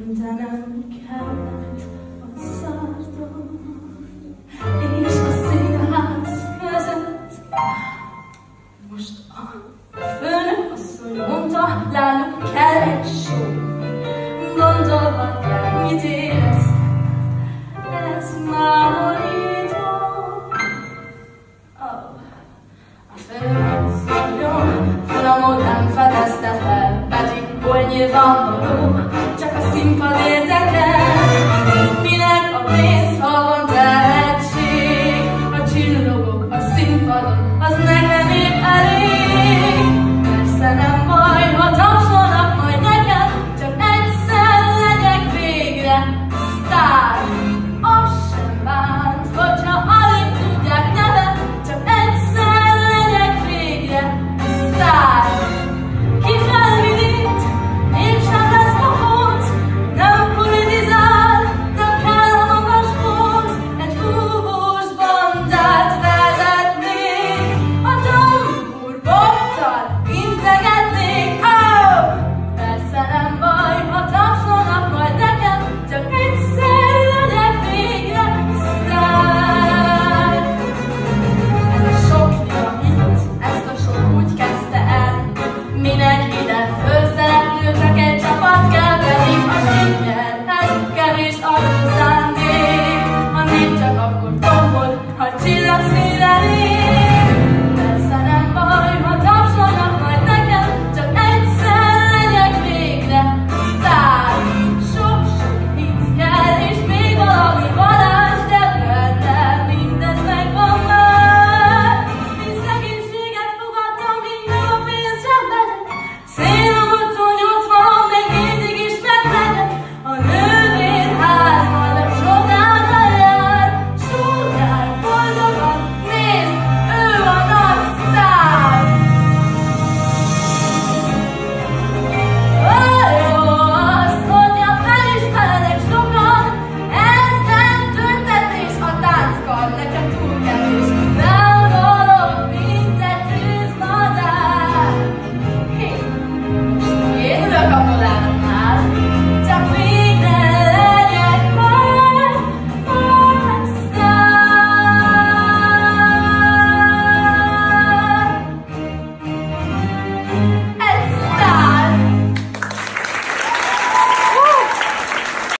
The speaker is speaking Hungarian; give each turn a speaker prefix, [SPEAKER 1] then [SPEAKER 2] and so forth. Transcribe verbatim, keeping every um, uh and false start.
[SPEAKER 1] de nem kellett a szártom, és a színház között. Most a főnök asszony mondta, lányok, kell egy só. Gondolhatják, mit érezt, ez mámorító. Oh, a főnök asszonyom finomodán fedezte fel, pedig hol nyilvánvaló, csak a színpad érdekel. Minek a pénz, ha van tehetség, ha csillogok a színpadon, az nekem épp elég. Persze nem baj, ha tapsolnak majd nekem, csak egyszer legyek végre sztár. Az sem bánt, hogyha alig tudják nevet, csak egyszer legyek végre sztár. Ki felvidít, mégsem lesz pokóc, nem politizál, nem kell a magas póz, egy húvós bandát vezetnék, a tambúrbottal integetnék. Oh! Persze nem baj, ha tapsolnak majd nekem, csak egyszer legyek végre sztár. Ez a sok lila hit, ezt a sok úgy kezdte el, minek ide főszereplő, csak egy csapat kell, pedig a sikerhez kevés adó szándék. A nép csak akkor tombol, ha csillagszínre lép. Persze nem baj, ha tapsolnak majd nekem, csak egyszer legyek végre sztár. Sok-sok hit kell, és még valami varázs, de bennem mindez megvan már. Én szegénységet fogadtam, így meg a pénz sem megyek. Célomtól nyolcvan még mindig is megmegyek. A nővérház majd a csodára jár. Sugár boldogan, nézd, ő a nagy sztár. Jó, azt mondja, felismernek sokan, ez nem tüntetés, a tánckar nekem túl kevés. Nem való, mint egy tűzmadár. Hé, most én ülök a